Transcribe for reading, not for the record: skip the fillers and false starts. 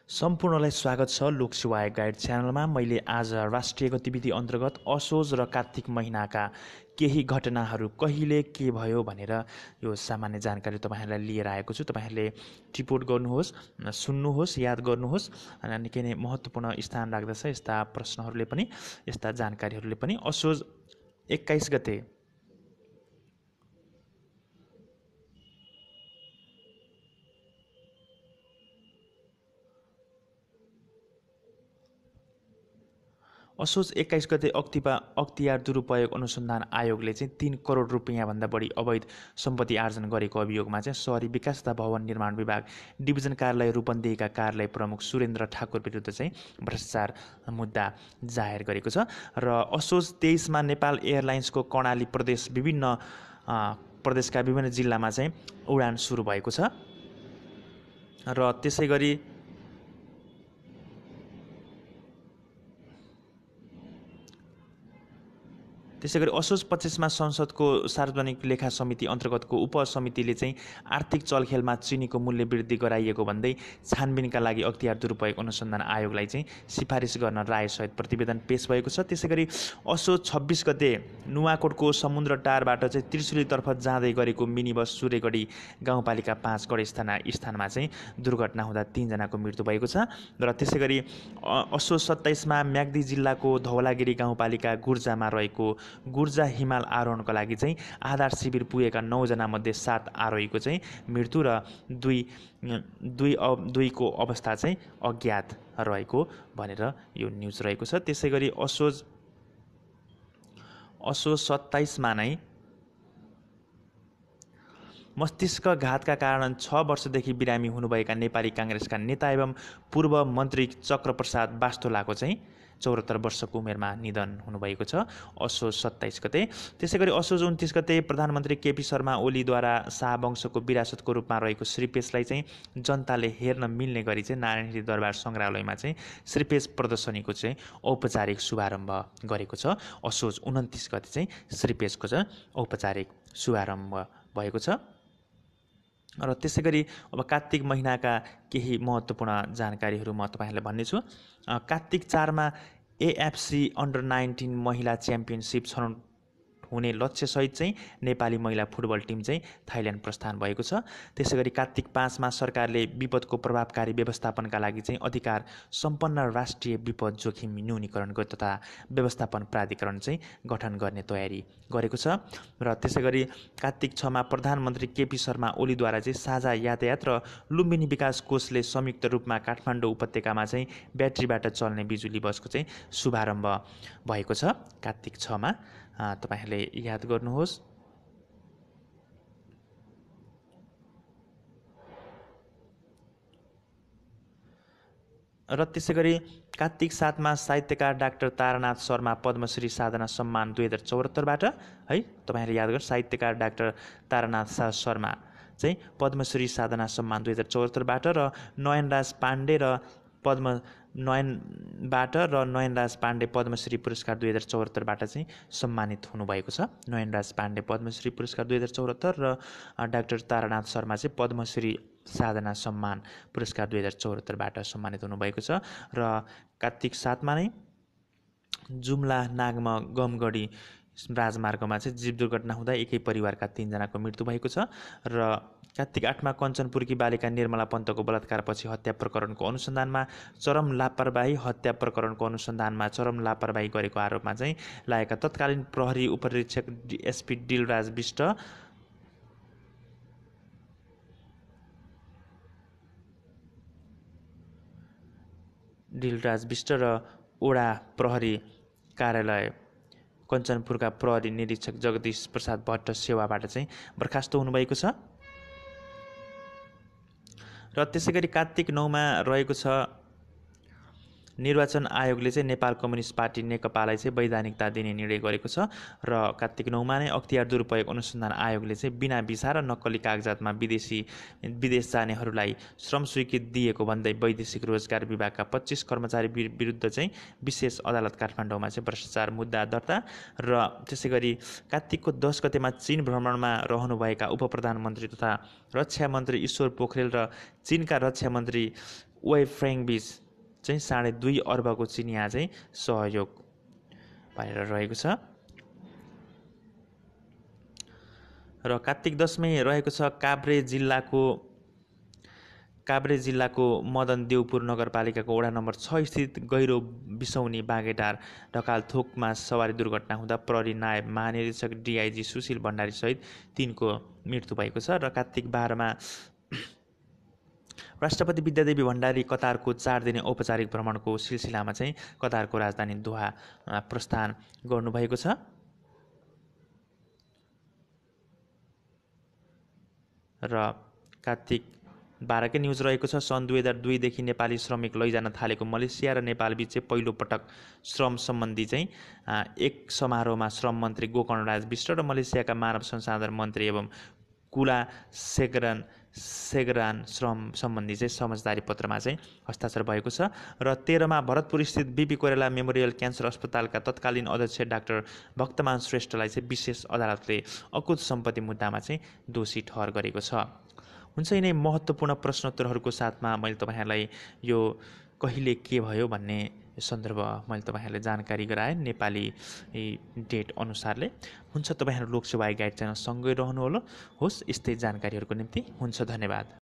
सम्पूर्णलाई स्वागत छ लोकसेवा गाइड च्यानलमा। मैले आज राष्ट्रिय गतिविधि अन्तर्गत असोज र कार्तिक महिनाका केही घटनाहरू कहिले के भयो भनेर यो सामान्य जानकारी तपाईँहरूलाई लिएर आएको छु। तपाईँहरूले टिपोट गर्नुहोस्, सुन्नुहोस्, याद गर्नुहोस्। अनि निकै नै महत्त्वपूर्ण स्थान राख्दछ यस्ता प्रश्नहरूले पनि, यस्ता जानकारीहरूले पनि। असोज 21 गते असोज 21 गते अख्तियार दुरुपयोग अनुसन्धान आयोगले चाहिँ 3 करोड रुपियाँभन्दा बढी अवैध सम्पत्ति आर्जन गरेको अभियोगमा चाहिँ शहरी विकास तथा भवन निर्माण विभाग डिभिजन कार्यालय रूपन्देहीका कार्यालय प्रमुख सुरेन्द्र ठाकुर विरुद्ध चाहिँ भ्रष्टाचार मुद्दा जाहेर गरेको छ। र असोज 23मा नेपाल एयरलाइन्सको कर्णाली प्रदेशका विभिन्न जिल्लामा चाहिँ उडान सुरु भएको छ। र त्यसै गरी असोज 25मा संसदको सार्वजनिक लेखा समिति अन्तर्गतको उपसमितिले चाहिँ आर्थिक चलखेलमा चिनीको मूल्य वृद्धि गराइएको भन्दै छानबिनका लागि अख्तियार दुरुपयोग अनुसन्धान आयोगलाई चाहिँ सिफारिस गर्न रायसहित प्रतिवेदन पेश भएको छ। त्यसै गरी असोज 26 गते नुवाकोटको समुद्र टारबाट चाहिँ त्रिशुलीतर्फ जाँदै गरेको मिनी बस सूर्यगढी गाउँपालिका 5 गढस्थानमा चाहिँ दुर्घटना हुँदा 3 जनाको मृत्यु भएको छ। र त्यसै गरी असोज 27मा म्याग्दी जिल्लाको धौलागिरी गाउँपालिका गुर्जामा रहेको गुर्जा हिमाल आरोहणका लागि चाहिँ आधार शिविर पुगेका 9 जना मध्ये 7 आरोहीको चाहिँ मृत्यु र दुईको अवस्था चाहिँ अज्ञात रहेको भनेर यो न्युज रहेको छ। त्यसै गरी असोज 27मा नै मस्तिष्कघातका कारण 6 वर्षदेखि बिरामी हुनुभएका नेपाली काङ्ग्रेसका नेता एवं पूर्व मन्त्री चक्रप्रसाद बास्तोलाको चाहिँ 74 वर्षको उमेरमा निधन हुनुभएको छ असोज 27 गते। त्यसै गरी असोज 29 गते प्रधानमन्त्री केपी शर्मा ओलीद्वारा शाहवंशको विरासतको रूपमा रहेको श्रीपेशलाई चाहिँ जनताले हेर्न मिल्ने गरी चाहिँ नारायणहिटी दरबार सङ्ग्रहालयमा चाहिँ श्रीपेश प्रदर्शनीको चाहिँ औपचारिक शुभारम्भ गरेको छ। असोज 29 गते चाहिँ श्रीपेशको चाहिँ औपचारिक शुभारम्भ भएको छ। र त्यसै गरी अब कार्तिक महिनाका केही महत्त्वपूर्ण जानकारीहरू म तपाईँहरूलाई भन्नेछु। कार्तिक 4मा एएफसी अन्डर 19 महिला च्याम्पियनसिप छनौट हुने लक्ष्यसहित चाहिँ नेपाली महिला फुटबल टिम चाहिँ थाइल्यान्ड प्रस्थान भएको छ। त्यसै गरी कार्तिक 5मा सरकारले विपदको प्रभावकारी व्यवस्थापनका लागि चाहिँ अधिकार सम्पन्न राष्ट्रिय विपद जोखिम न्यूनीकरण तथा व्यवस्थापन प्राधिकरण चाहिँ गठन गर्ने तयारी गरेको छ। र त्यसै गरी कार्तिक 6मा प्रधानमन्त्री केपी शर्मा ओलीद्वारा चाहिँ साझा यातायात र लुम्बिनी विकास कोषले संयुक्त रूपमा काठमाडौँ उपत्यकामा चाहिँ ब्याट्रीबाट चल्ने बिजुली बसको चाहिँ शुभारम्भ भएको छ कार्तिक 6मा। तपाईँहरूले याद गर्नुहोस्। र त्यसै गरी कार्तिक 7मा साहित्यकार डाक्टर तारानाथ शर्मा पद्मश्री साधना सम्मान 2074बाट है, तपाईँहरूले याद गर्नु, साहित्यकार डाक्टर तारानाथ शर्मा चाहिँ पद्मश्री साधना सम्मान 2074बाट र नयनराज पाण्डे पद्मश्री पुरस्कार 2074बाट चाहिँ सम्मानित हुनुभएको छ। नयनराज पाण्डे पद्मश्री पुरस्कार 2074 र डाक्टर तारानाथ शर्मा चाहिँ पद्मश्री साधना सम्मान पुरस्कार 2074बाट सम्मानित हुनुभएको छ। र कार्तिक 7मा नै जुम्ला नागमा गमगढी राजमार्गमा चाहिँ जीव दुर्घटना हुँदा एकै परिवारका 3 जनाको मृत्यु भएको छ। र कार्तिक 8मा कञ्चनपुरकी बालिका निर्मला पन्तको बलात्कारपछि हत्या प्रकरणको अनुसन्धानमा चरम लापरवाही गरेको आरोपमा चाहिँ लागेका तत्कालीन प्रहरी उपरीक्षक एसपी दिलराज विष्ट र ओडा प्रहरी कार्यालय कञ्चनपुरका प्रहरी निरीक्षक जगदीश प्रसाद भट्ट सेवाबाट चाहिँ बर्खास्त हुनुभएको छ। र त्यसै गरी कार्तिक 9मा रहेको छ निर्वाचन आयोगले चाहिँ नेपाल कम्युनिस्ट पार्टी नेकपालाई चाहिँ वैधानिकता दिने निर्णय गरेको छ र कार्तिक 9मा नै अख्तियार दुरुपयोग अनुसन्धान आयोगले चाहिँ बिना भिसा र नक्कली कागजातमा विदेश जानेहरूलाई श्रम स्वीकृति दिएको भन्दै वैदेशिक रोजगार विभागका 25 कर्मचारी विरुद्ध चाहिँ विशेष अदालत काठमाडौँमा चाहिँ भ्रष्टाचार मुद्दा दर्ता र त्यसै गरी कार्तिकको 10 गतेमा चीन भ्रमणमा रहनुभएका उपप्रधानमन्त्री तथा रक्षा मन्त्री ईश्वर पोखरेल र चीनका रक्षा मन्त्री वेइ फेङ्बीच चाहिँ 2.5 अर्बको चिनिया चाहिँ सहयोग भनेर रहेको छ र कार्तिक 10मै रहेको छ काभ्रे जिल्लाको मदन देउपुर नगरपालिकाको वडा नम्बर 6 स्थित गहिरो बिसौनी बागेटार ढकालथोकमा सवारी दुर्घटना हुँदा प्रहरी नायब महानिरीक्षक डिआइजी सुशील भण्डारी सहित 3 को मृत्यु भएको छ र कार्तिक 12मा राष्ट्रपति विद्यादेवी भण्डारी कतारको 4 दिने औपचारिक भ्रमणको सिलसिलामा चाहिँ कतारको राजधानी दोहा प्रस्थान गर्नुभएको छ र कार्तिक 12कै न्युज रहेको छ। सन् 2002 देखि नेपाली श्रमिक लैजान थालेको मलेसिया र नेपाल बीच चाहिँ पहिलो पटक श्रम सम्बन्धी चाहिँ एक समारोहमा श्रम मन्त्री गोकर्णराज विष्ट र मलेसियाका मानव संसाधन मन्त्री एवं कुला सेगरान श्रम सम्बन्धी चाहिँ समझदारी पत्रमा चाहिँ हस्ताक्षर भएको छ र 13मा भरतपुर स्थित बीपी कोइराला मेमोरियल क्यान्सर अस्पतालका तत्कालीन अध्यक्ष डाक्टर भक्तमान श्रेष्ठलाई चाहिँ विशेष अदालतले अकुत सम्पत्ति मुद्दामा चाहिँ दोषी ठहर गरेको छ। हुन्छ, यिनै महत्त्वपूर्ण प्रश्नोत्तरहरूको साथमा मैले तपाईँहरूलाई यो कहिले के भयो भन्ने सन्दर्भ मैले तपाईँहरूलाई जानकारी गराएँ नेपाली डेट अनुसारले। हुन्छ, तपाईँहरू लोकसेवा गाइड च्यानल सँगै रहनुहोला। होस्, यस्तै जानकारीहरूको निम्ति हुन्छ, धन्यवाद।